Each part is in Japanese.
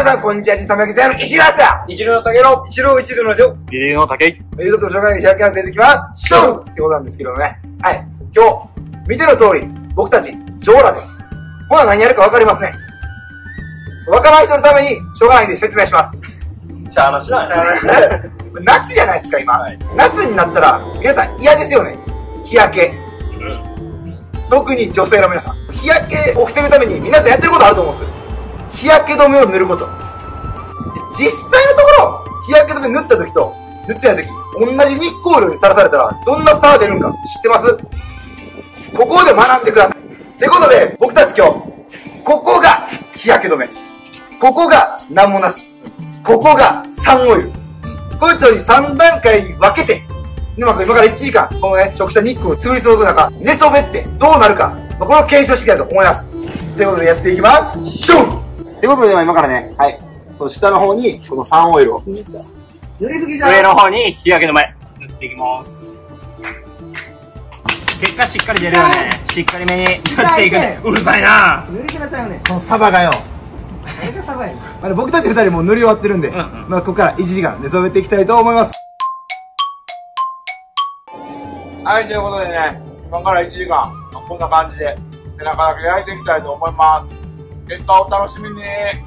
さん、こんにちは。ためきさんの石原だ。 一流の竹の一郎一郎の女。 リリーの竹井。 と紹介が開きが出てきましょうってことなんですけどね。はい。今日、見ての通り、僕たち、ジョーラです。ほら何やるかわかりますね。わからない人のために、しょうがないんで説明します。 しゃーなしだね。 夏じゃないですか、今。 はい、 夏になったら、皆さん嫌ですよね。日焼け。特に女性の皆さん。日焼けを防ぐために皆さんやってることあると思うんですよ。日焼け止めを塗ること。実際のところ、日焼け止め塗った時と塗ってない時、同じ日光量にさらされたら、どんな差が出るんか知ってます？ここで学んでください。ってことで、僕たち今日、ここが日焼け止め。ここが何もなし。ここがサンオイル。こういったように3段階に分けて、今から1時間、このね、直射日光をつぶり注ぐ中、寝そべってどうなるか、これを検証していきたいと思います。ということでやっていきましょう。ということで今からね、はい。この下の方に、このサンオイルを。塗りすぎじゃない？ 上の方に日焼け止め塗っていきます。結果しっかり出るよね。しっかりめに塗っていくね。うるさいな。 塗りくださいよね。このサバがよ。サバや。僕たち2人も塗り終わってるんで、まあここから1時間寝そべっていきたいと思います。はい、ということでね、今から1時間、こんな感じで背中だけ焼いていきたいと思います。結果を楽しみに。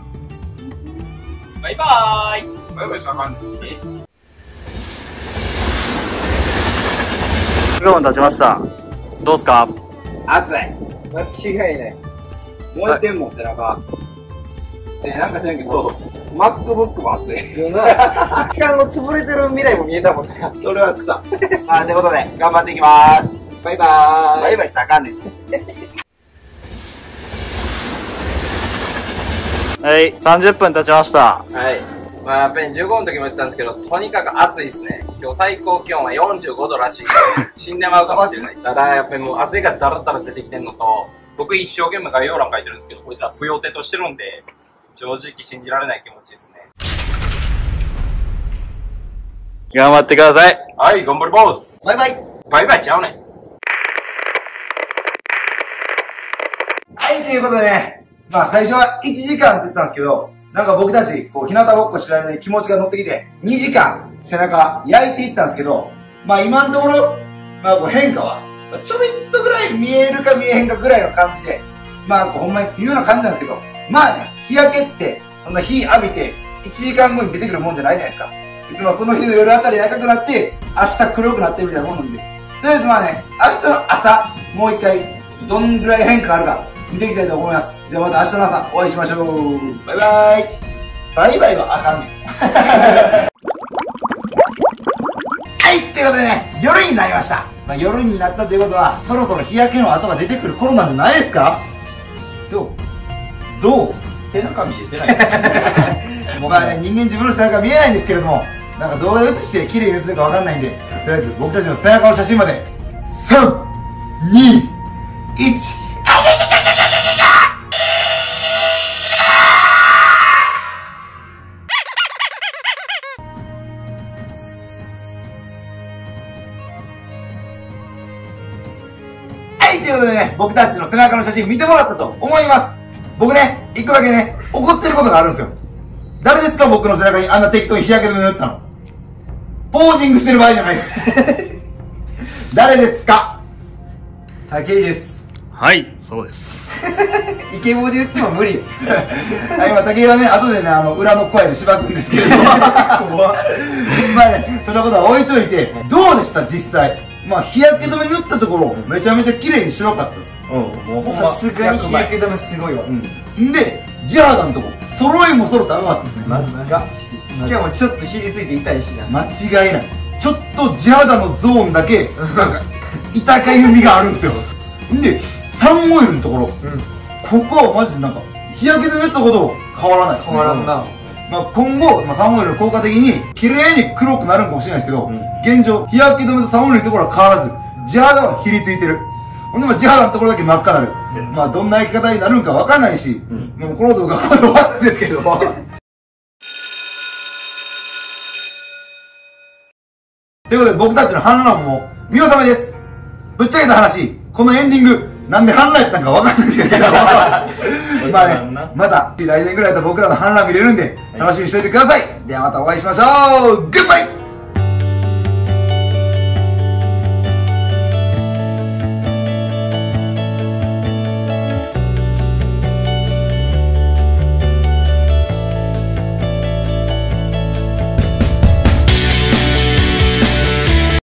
バイバーイ。 バイバイした感じ。 15分経ちました。どうすか？ 熱い。間違いない。燃えてんもん、背中。なんか知らんけど、MacBook も熱い。期間の潰れてる未来も見えたもんね。それは草。ということで、頑張っていきまーす。バイバーイ。バイバイしたらあかんねん。 はい、30分経ちました。 はい。まあ、やっぱり15の時も言ってたんですけど、とにかく暑いですね。今日最高気温は45度らしい。死んでまうかもしれない。ただ、やっぱりもう汗がダラダラ出てきてんのと、僕一生懸命概要欄書いてるんですけど、こいつら不要手としてるんで、正直信じられない気持ちですね。 頑張ってください。 はい、頑張ります。 バイバイ。 バイバイちゃうねん。 はい、ということでね、まあ最初は1時間って言ったんですけど、なんか僕たち、こう、日向ぼっこしてる間に気持ちが乗ってきて、2時間背中焼いていったんですけど、まあ今のところ、まあこう変化は、ちょびっとぐらい見えるか見えへんかぐらいの感じで、まあこうほんまに微妙な感じなんですけど、まあね、日焼けって、こんな火浴びて1時間後に出てくるもんじゃないじゃないですか。いつもその日の夜あたり赤くなって、明日黒くなってるみたいなもんなんで。とりあえずまあね、明日の朝、もう一回、どんぐらい変化あるか、見ていきたいと思います。ではまた明日の朝、お会いしましょう。バイバイ。バイバイはあかんねん。はい、ということでね、夜になりました。まあ、夜になったということは、そろそろ日焼けの跡が出てくる頃なんじゃないですか？どう背中見えてないまあね、人間自分の背中見えないんですけれども、なんか動画で映して綺麗に映るかわかんないんで、とりあえず僕たちの背中の写真まで、3、2、1、はい、ということでね、僕たちの背中の写真見てもらったと思います。僕ね、一個だけね、怒ってることがあるんですよ。誰ですか、僕の背中にあんな適当に日焼け止め塗ったの。ポージングしてる場合じゃないです。誰ですか？武井です。 はい、そうです。 イケボで言っても無理。今、武井はね、後でね、裏の声でしばくんですけれども。まあね、そんなことは置いといて、どうでした実際。まあ、日焼け止め塗ったところ、めちゃめちゃ綺麗に白かったです。 もうほんま。 さすがに日焼け止めすごいわ。で、地肌のとこ、揃いも揃って赤かったですね。しかもちょっとひりついて痛いしな。間違いない。ちょっと地肌のゾーンだけ、なんか、痛かゆみがあるんですよ。で、サンオイルのところ、ここはマジでなんか、日焼け止め塗ったこと変わらないですね。変わらんな。まあ今後、サンオイル効果的に、綺麗に黒くなるかもしれないですけど、現状、日焼け止めとサンオイルのところは変わらず、地肌はひりついてる。ほんでまあ地肌のところだけ真っ赤になる。まあどんな生き方になるんかわかんないし、もうこの動画ここで終わるんですけど。ということで僕たちの反乱も見納めです。ぶっちゃけた話、このエンディング、 なんで反乱やったんかわかんないけどまあね、また来年ぐらいだと僕らの反乱見れるんで楽しみにしておいてください。ではまたお会いしましょう。グッバイ。